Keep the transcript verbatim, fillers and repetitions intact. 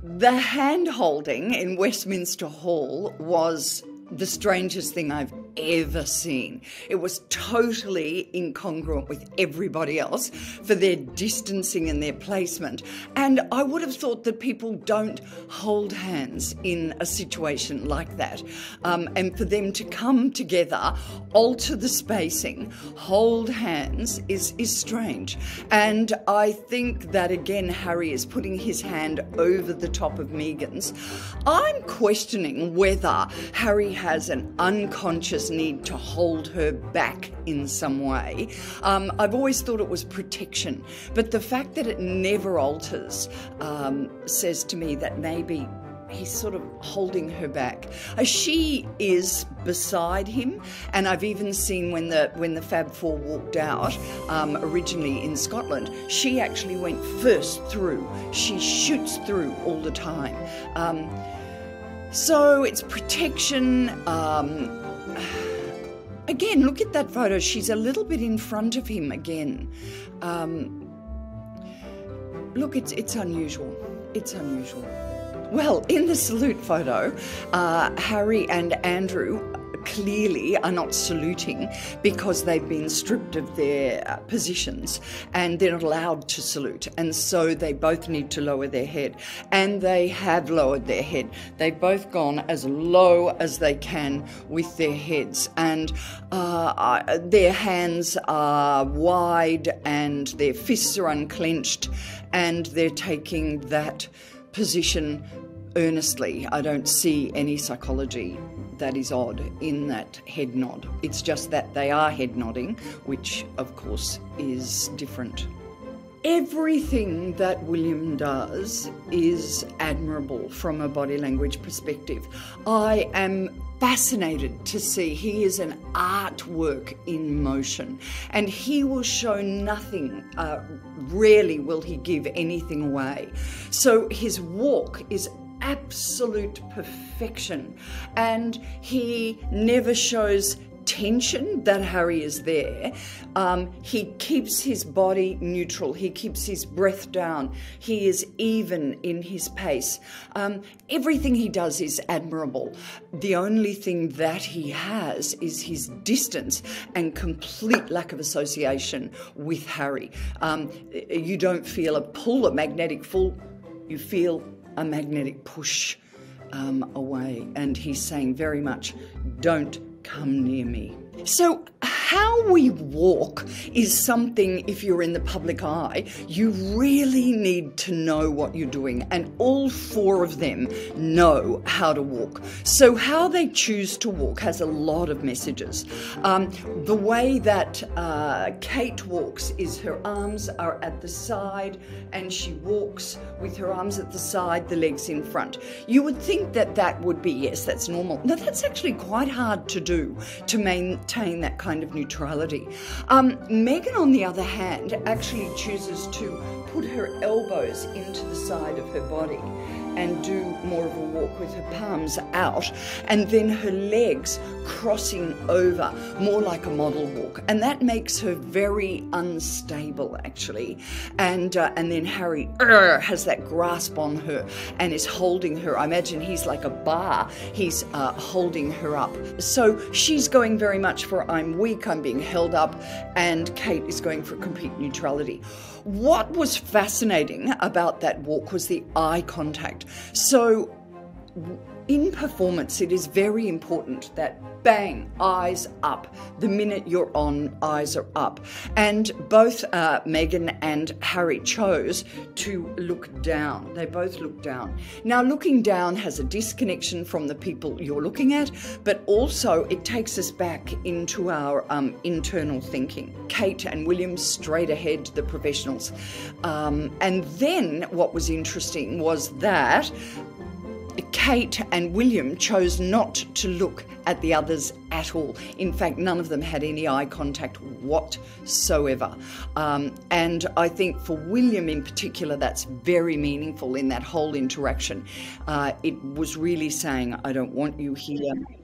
The hand-holding in Westminster Hall was the strangest thing I've ever seen. It was totally incongruent with everybody else for their distancing and their placement. And I would have thought that people don't hold hands in a situation like that. Um, and for them to come together, alter the spacing, hold hands is, is strange. And I think that, again, Harry is putting his hand over the top of Meghan's. I'm questioning whether Harry has an unconscious need to hold her back in some way. Um, I've always thought it was protection, but the fact that it never alters um, says to me that maybe he's sort of holding her back. Uh, she is beside him, and I've even seen when the when the Fab Four walked out, um, originally in Scotland, she actually went first through. She shoots through all the time. Um, So it's protection. Um, again, look at that photo. She's a little bit in front of him again. Um, look, it's, it's unusual. It's unusual. Well, in the salute photo, uh, Harry and Andrew clearly are not saluting because they've been stripped of their uh, positions and they're not allowed to salute, and so they both need to lower their head, and they have lowered their head. They've both gone as low as they can with their heads, and uh, uh, their hands are wide and their fists are unclenched, and they're taking that position earnestly. I don't see any psychology that is odd in that head nod. It's just that they are head nodding, which of course is different. Everything that William does is admirable from a body language perspective. I am fascinated to see. He is an artwork in motion, and he will show nothing. Uh, rarely will he give anything away. So his walk is absolute perfection, and he never shows tension that Harry is there. Um, he keeps his body neutral. He keeps his breath down. He is even in his pace. Um, everything he does is admirable. The only thing that he has is his distance and complete lack of association with Harry. Um, you don't feel a pull, a magnetic pull. You feel a magnetic push um, away, and he's saying very much, don't come near me. So how we walk is something, if you're in the public eye, you really need to know what you're doing, and all four of them know how to walk. So how they choose to walk has a lot of messages. Um, the way that uh, Kate walks is her arms are at the side, and she walks with her arms at the side, the legs in front. You would think that that would be, yes, that's normal. No, that's actually quite hard to do, to maintain that kind of neutrality. Um, Meghan, on the other hand, actually chooses to put her elbows into the side of her body and do more of a walk with her palms out, and then her legs crossing over, more like a model walk. And that makes her very unstable, actually. And uh, and then Harry uh, has that grasp on her and is holding her. I imagine he's like a bar. He's uh, holding her up. So she's going very much for I'm weak, I'm being held up, and Kate is going for complete neutrality. What was fascinating about that walk was the eye contact. So in performance, it is very important that bang, eyes up. The minute you're on, eyes are up. And both uh, Meghan and Harry chose to look down. They both look down. Now, looking down has a disconnection from the people you're looking at, but also it takes us back into our um, internal thinking. Kate and William straight ahead, the professionals. Um, and then what was interesting was that Kate and William chose not to look at the others at all. In fact, none of them had any eye contact whatsoever. Um, and I think for William in particular, that's very meaningful in that whole interaction. Uh, it was really saying, I don't want you here.